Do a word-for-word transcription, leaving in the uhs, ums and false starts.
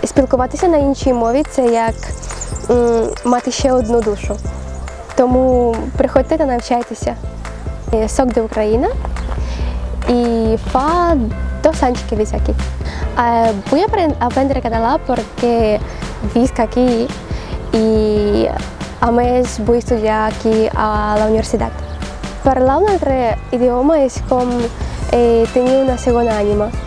Спілкуватися на іншій мові – це як м, мати ще одну душу. Тому приходьте та навчайтеся. Soc d'Ucraïna y fa dos anys que visc aquí. Uh, vull aprendre català perquè visc aquí i a més vull estudiar aquí a la universitat. Parlar un altre idioma és com eh, tenir una segona ànima.